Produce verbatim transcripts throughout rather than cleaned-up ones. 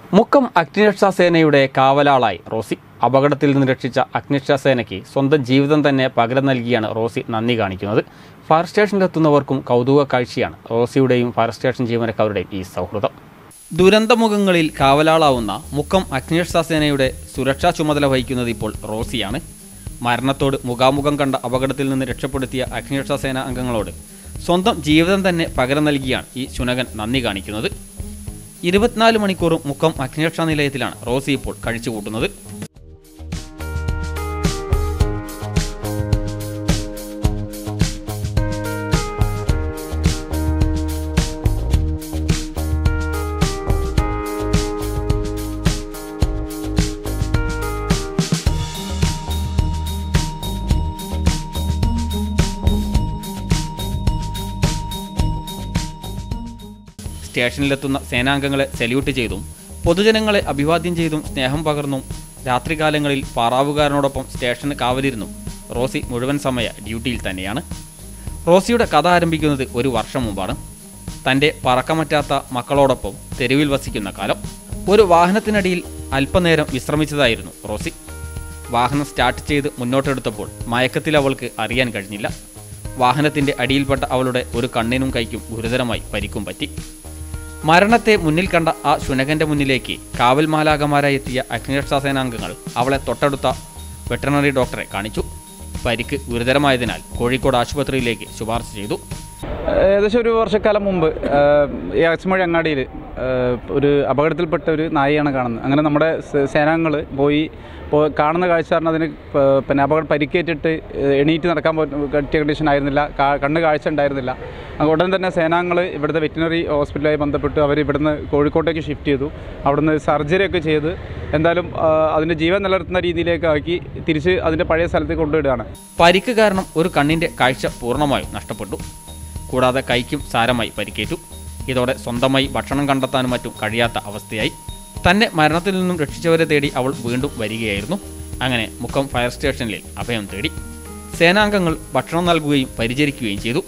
Mukkam അഗ്നിരക്ഷാസേനയുടെ കാവലാളായി Rossi. അപകടത്തിൽ നിന്ന് രക്ഷിച്ച അഗ്നിരക്ഷാസേനയ്ക്ക് സ്വന്തം ജീവിതം തന്നെ പകരം നൽകിയാണ് റോസി നന്ദി കാണിക്കുന്നത്. ഫയർ സ്റ്റേഷനിലെത്തുന്നവർക്കും കൗതുക കാഴ്ചയാണ് റോസിയുടെയും ഫയർ സ്റ്റേഷൻ ജീവനക്കാരുടെയും ഈ സൗഹൃദം. ദുരന്തമുഖങ്ങളിൽ കാവലാളാവുന്ന മുക്കം അഗ്നിരക്ഷാസേനയുടെ സുരക്ഷാ ചുമതല വഹിക്കുന്നത് ഇപ്പോൾ റോസിയാണ്. മരണത്തോട് മുഖാമുഖം കണ്ട അപകടത്തിൽ നിന്ന് രക്ഷപ്പെടുത്തിയ അഗ്നിരക്ഷാസേന അംഗങ്ങളോട് സ്വന്തം ജീവിതം തന്നെ പകരം നൽകിയാണ് ഈ ശുനകൻ നന്ദി കാണിക്കുന്നത്. ഇരുപത്തിനാല് മണിക്കൂറും മുക്കം അഗ്നിരക്ഷാ നിലയത്തിലാണ് റോസി ഇപ്പോൾ കഴിച്ചുകൂട്ടുന്നത്. സ്റ്റേഷനിലെത്തുന്ന സേനാംഗങ്ങളെ സല്യൂട്ട് ചെയ്തും പൊതുജനങ്ങളെ അഭിവാദ്യം ചെയ്തും സ്നേഹം പകർന്നും രാത്രികാലങ്ങളിൽ പാറാവുകാരനോടൊപ്പം സ്റ്റേഷന് കാവലിരുന്നും റോസി മുഴുവൻ സമയ ഡ്യൂട്ടിയിൽ തന്നെയാണ്. റോസിയുടെ കഥ ആരംഭിക്കുന്നത് ഒരു വർഷം മുമ്പാണ്. തൻ്റെ പറക്കമറ്റാത്ത മക്കളോടൊപ്പം തെരുവിൽ വസിക്കുന്ന കാലം. ഒരു വാഹനത്തിനടിയിൽ അല്പനേരം വിശ്രമിച്ചതായിരുന്നു റോസി. വാഹനം സ്റ്റാർട്ട് ചെയ്ത് മുന്നോട്ടെടുത്തപ്പോൾ മയക്കത്തിൽ അവൾക്ക് അറിയാൻ കഴിഞ്ഞില്ല. വാഹനത്തിൻ്റെ അടിയിൽപ്പെട്ട അവളുടെ ഒരു കണ്ണിനും കൈക്കും ഗുരുതരമായി പരിക്കും പറ്റി. മരണത്തെ മുന്നിൽ കണ്ട ആ ശുനകന്റെ മുന്നിലേക്ക് കാവൽ മാലാകമാരായി എത്തിയ അഗ്നിരക്ഷാസേനാംഗങ്ങൾ അവളെ തൊട്ടടുത്ത വെറ്ററിനറി ഡോക്ടറെ കാണിച്ചു. പരിക്ക് ഗുരുതരമായതിനാൽ കോഴിക്കോട് ആശുപത്രിയിലേക്ക് ശുപാർശ ചെയ്തു. ഏകദേശം ഒരു വർഷക്കാലം മുമ്പ് ഈ അച്ഛമഴ അങ്ങാടിയിൽ ഒരു അപകടത്തിൽപ്പെട്ട ഒരു നായയാണ് കാണുന്നത്. അങ്ങനെ നമ്മുടെ സേനാംഗങ്ങൾ പോയി കാണുന്ന കാഴ്ച കാരണം അതിന് പിന്നെ അപകടം പരിക്കേറ്റിട്ട് എണീറ്റ് നടക്കാൻ പറ്റിയ കണ്ടീഷൻ ആയിരുന്നില്ല, കണ്ണ് കാഴ്ച ഉണ്ടായിരുന്നില്ല. ഉടൻ തന്നെ സേനാംഗങ്ങൾ ഇവിടുത്തെ വെറ്റിനറി ഹോസ്പിറ്റലുമായി ബന്ധപ്പെട്ട് അവർ ഇവിടുന്ന് കോഴിക്കോട്ടേക്ക് ഷിഫ്റ്റ് ചെയ്തു. അവിടുന്ന് സർജറി ഒക്കെ ചെയ്ത് എന്തായാലും അതിൻ്റെ ജീവൻ നിലനിർത്തുന്ന രീതിയിലേക്ക് ആക്കി തിരിച്ച് അതിൻ്റെ പഴയ സ്ഥലത്തേക്ക് കൊണ്ടുവിടുകയാണ്. പരിക്ക് കാരണം ഒരു കണ്ണിൻ്റെ കാഴ്ച പൂർണ്ണമായും നഷ്ടപ്പെട്ടു. കൂടാതെ കൈക്കും സാരമായി പരിക്കേറ്റു. ഇതോടെ സ്വന്തമായി ഭക്ഷണം കണ്ടെത്താനും മറ്റും കഴിയാത്ത അവസ്ഥയായി. തന്നെ മരണത്തിൽ നിന്നും രക്ഷിച്ചവരെ തേടി അവൾ വീണ്ടും വരികയായിരുന്നു. അങ്ങനെ മുക്കം ഫയർ സ്റ്റേഷനിൽ അഭയം തേടി. സേനാംഗങ്ങൾ ഭക്ഷണം നൽകുകയും പരിചരിക്കുകയും ചെയ്തു.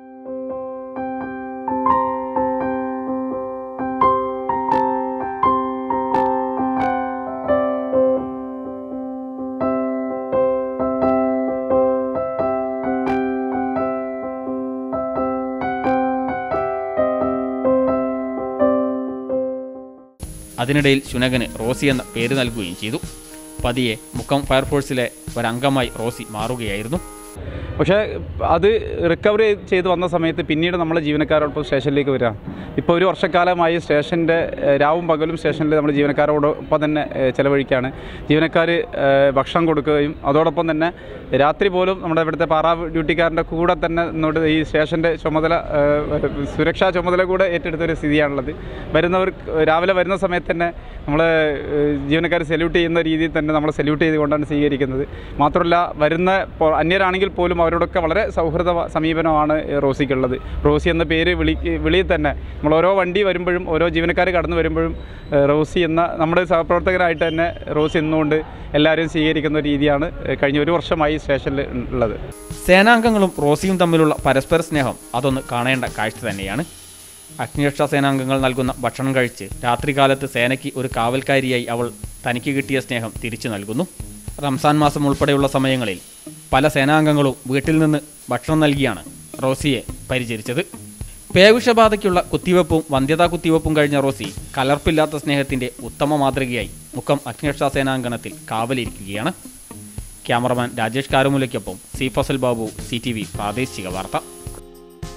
അതിനിടയിൽ ശുനകന് റോസി എന്ന പേര് നൽകുകയും ചെയ്തു. പതിയെ മുക്കം ഫയർഫോഴ്സിലെ ഒരംഗമായി റോസി മാറുകയായിരുന്നു. പക്ഷേ അത് റിക്കവറി ചെയ്ത് വന്ന സമയത്ത് പിന്നീട് നമ്മളെ ജീവനക്കാരോടൊപ്പം സ്റ്റേഷനിലേക്ക് വരിക. ഇപ്പോൾ ഒരു വർഷക്കാലമായി സ്റ്റേഷൻ്റെ രാവും പകലും സ്റ്റേഷനിൽ നമ്മൾ ജീവനക്കാരോടൊപ്പം തന്നെ ചിലവഴിക്കുകയാണ്. ജീവനക്കാർ ഭക്ഷണം കൊടുക്കുകയും അതോടൊപ്പം തന്നെ രാത്രി പോലും നമ്മുടെ ഇവിടുത്തെ പാറാ ഡ്യൂട്ടിക്കാരൻ്റെ കൂടെ തന്നെ ഇന്നോട്ട് ഈ സ്റ്റേഷൻ്റെ ചുമതല സുരക്ഷാ ചുമതല കൂടെ ഏറ്റെടുത്തൊരു സ്ഥിതിയാണുള്ളത്. വരുന്നവർ രാവിലെ വരുന്ന സമയത്ത് തന്നെ നമ്മൾ ജീവനക്കാർ സല്യൂട്ട് ചെയ്യുന്ന രീതിയിൽ തന്നെ നമ്മൾ സല്യൂട്ട് ചെയ്തുകൊണ്ടാണ് സ്വീകരിക്കുന്നത്. മാത്രമല്ല വരുന്ന അന്യരാണെങ്കിൽ പോലും അവരോടൊക്കെ വളരെ സൗഹൃദ സമീപനമാണ് റോസിക്കുള്ളത്. റോസി എന്ന പേര് വിളി വിളിയിൽ തന്നെ നമ്മൾ ഓരോ വണ്ടി വരുമ്പോഴും ഓരോ ജീവനക്കാർ കടന്നു വരുമ്പോഴും റോസി എന്ന നമ്മുടെ സഹപ്രവർത്തകരായിട്ട് തന്നെ റോസി എന്നുകൊണ്ട് എല്ലാവരും സ്വീകരിക്കുന്ന രീതിയാണ് കഴിഞ്ഞ ഒരു വർഷമായി സ്റ്റേഷനിൽ ഉള്ളത്. സേനാംഗങ്ങളും റോസിയും തമ്മിലുള്ള പരസ്പര സ്നേഹം അതൊന്ന് കാണേണ്ട കാഴ്ച തന്നെയാണ്. അഗ്നിരക്ഷാ സേനാംഗങ്ങൾ നൽകുന്ന ഭക്ഷണം കഴിച്ച് രാത്രികാലത്ത് സേനയ്ക്ക് ഒരു കാവൽക്കാരിയായി അവൾ തനിക്ക് കിട്ടിയ സ്നേഹം തിരിച്ചു നൽകുന്നു. റംസാൻ മാസം ഉൾപ്പെടെയുള്ള സമയങ്ങളിൽ പല സേനാംഗങ്ങളും വീട്ടിൽ നിന്ന് ഭക്ഷണം നൽകിയാണ് റോസിയെ പരിചരിച്ചത്. പേവിഷബാധയ്ക്കുള്ള കുത്തിവെപ്പും വന്ധ്യതാ കുത്തിവെപ്പും കഴിഞ്ഞ റോസി കലർപ്പില്ലാത്ത സ്നേഹത്തിൻ്റെ ഉത്തമ മാതൃകയായി മുക്കം അഗ്നിരക്ഷാ സേനാംഗണത്തിൽ കാവലിരിക്കുകയാണ്. ക്യാമറമാൻ രാജേഷ് കാരമുലയ്ക്കൊപ്പം C Fazal Babu, C T V പ്രാദേശിക വാർത്ത.